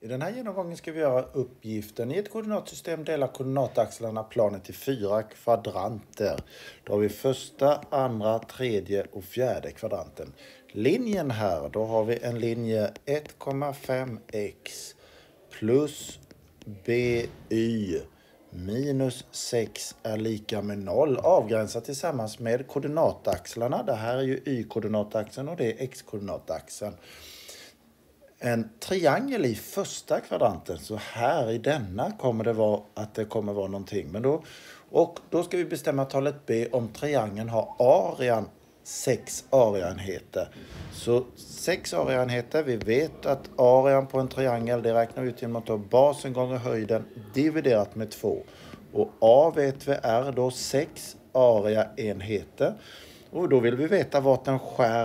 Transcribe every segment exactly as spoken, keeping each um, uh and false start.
I den här genomgången ska vi göra uppgiften. I ett koordinatsystem delar koordinataxlarna planet i fyra kvadranter. Då har vi första, andra, tredje och fjärde kvadranten. Linjen här, då har vi en linje ett komma fem x plus by minus sex är lika med noll. Avgränsat tillsammans med koordinataxlarna. Det här är ju y-koordinataxeln och det är x-koordinataxeln. En triangel i första kvadranten, så här i denna kommer det vara att det kommer vara någonting. Men då, och då ska vi bestämma talet b om triangeln har arean sex areaenheter. Så sex areaenheter, vi vet att arean på en triangel, det räknar vi ut genom att ta basen gånger höjden dividerat med två. Och a vet vi är då sex areaenheter. Och då vill vi veta vart den skär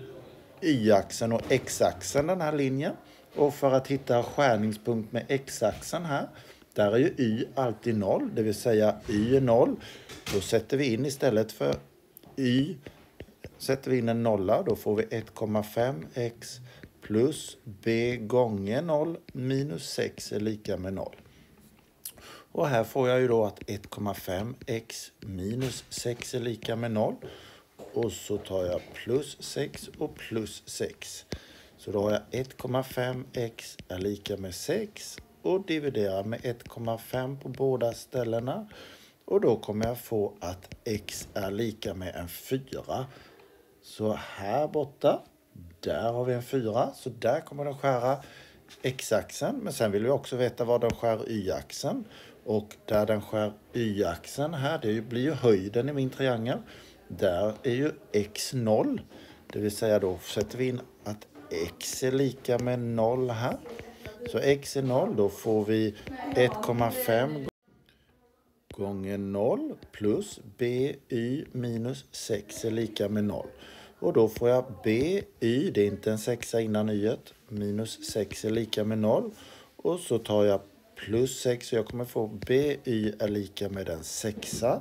y-axeln och x-axeln, den här linjen. Och för att hitta skärningspunkt med x-axeln här, där är ju y alltid noll, det vill säga y är noll. Då sätter vi in istället för y, sätter vi in en nolla, då får vi ett komma fem x plus b gånger noll minus sex är lika med noll. Och här får jag ju då att ett komma fem x minus sex är lika med noll. Och så tar jag plus sex och plus sex. Så då har jag ett komma fem x är lika med sex. Och dividerar med ett komma fem på båda ställena. Och då kommer jag få att x är lika med en fyra. Så här borta, där har vi en fyra. Så där kommer den skära x-axeln. Men sen vill vi också veta vad den skär y-axeln. Och där den skär y-axeln här, det blir ju höjden i min triangel. Där är ju x noll. Det vill säga då sätter vi in att x är lika med noll här. Så x är noll, då får vi ett komma fem gånger noll plus by minus sex är lika med noll. Och då får jag by, det är inte en sexa innan y-et, minus sex är lika med noll. Och så tar jag plus sex, så jag kommer få by är lika med en sexa.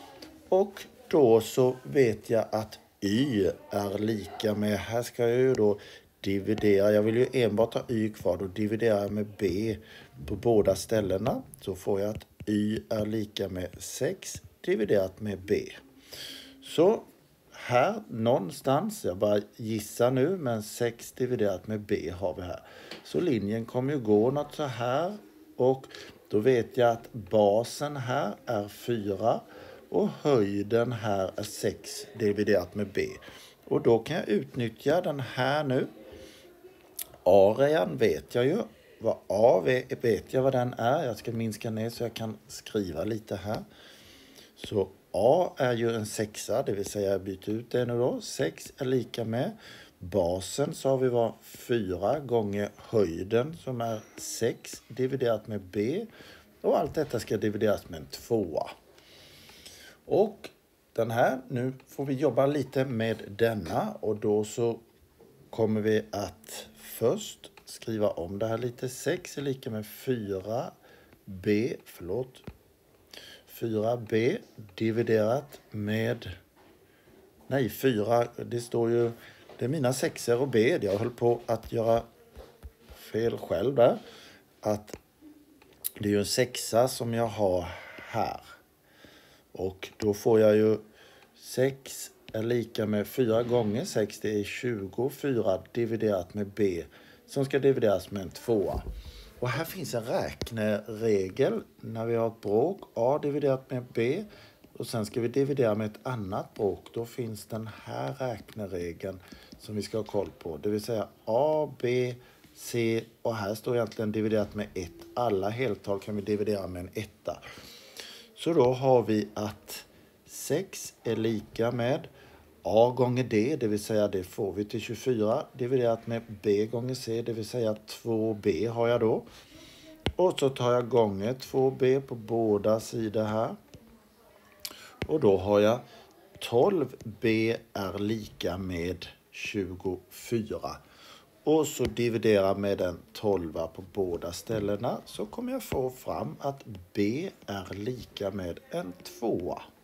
Och då så vet jag att y är lika med, här ska jag ju då dividera, jag vill ju enbart ha y kvar, då dividerar jag med b på båda ställena. Så får jag att y är lika med sex dividerat med b. Så här någonstans, jag bara gissar nu, men sex dividerat med b har vi här. Så linjen kommer ju gå något så här, och då vet jag att basen här är fyra. Och höjden här är sex dividerat med b. Och då kan jag utnyttja den här nu. Arean vet jag ju. Vad a vet jag vad den är. Jag ska minska ner så jag kan skriva lite här. Så a är ju en sexa. Det vill säga jag byter ut det nu då. sex är lika med. Basen så har vi var fyra gånger höjden som är sex dividerat med b. Och allt detta ska divideras med en tvåa. Och den här, nu får vi jobba lite med denna, och då så kommer vi att först skriva om det här lite. sex är lika med fyra b, förlåt, fyra b dividerat med, nej fyra, det står ju, det är mina sexor och b, jag höll på att göra fel själv där. Att det är ju en sexa som jag har här. Och då får jag ju sex är lika med fyra gånger sex, det är tjugofyra dividerat med b som ska divideras med en tvåa. Och här finns en räkneregel när vi har ett bråk, a dividerat med b, och sen ska vi dividera med ett annat bråk. Då finns den här räkneregeln som vi ska ha koll på. Det vill säga a, b, c, och här står egentligen dividerat med ett. Alla heltal kan vi dividera med en etta. Så då har vi att sex är lika med a gånger d, det vill säga det får vi till tjugofyra, dividerat med b gånger c, det vill säga två b har jag då. Och så tar jag gånger två b på båda sidor här. Och då har jag tolv b är lika med tjugofyra. Och så dividera med en tolva på båda ställena, så kommer jag få fram att b är lika med en tvåa.